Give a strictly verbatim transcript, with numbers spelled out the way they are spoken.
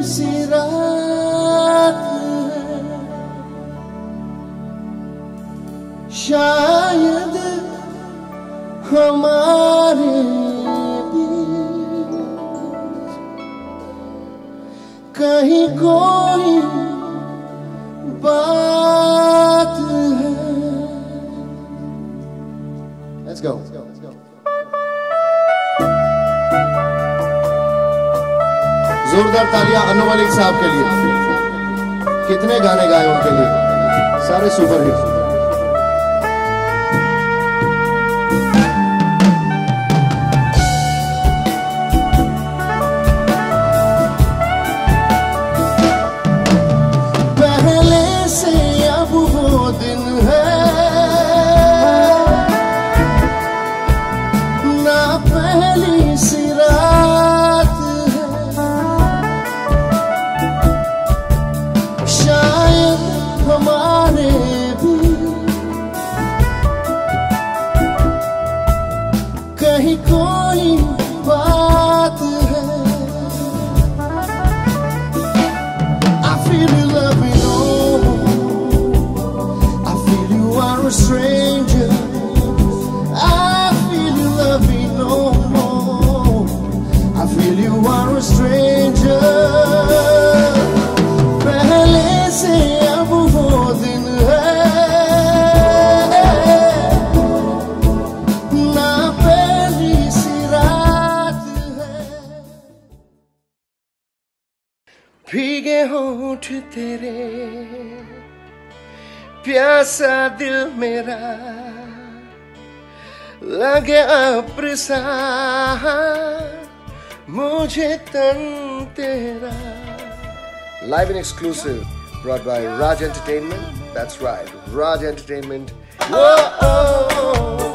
सी रात है, शायद हमारे बीच कहीं कोई बात है। Let's go. जोरदार तालियां अनु मलिक साहब के लिए। कितने गाने गाए उनके लिए, सारे सुपर हिट। पहले से अब वो दिन है ना, पहली सी रात है, शायद हमारे भी कहीं कोई बात है। I feel you love me no more, I feel you are a stranger, I feel you love me no more, I feel you are a stranger। पहले से अब वो दिन है ना, पहली सी रात है। भीगे होंठ तेरे, प्यासा दिल मेरा, लगे अब्र सा मुझे तन तेरा। Live and exclusive, brought by RAAJ Entertainment. That's right, RAAJ Entertainment. Whoa, oh, oh.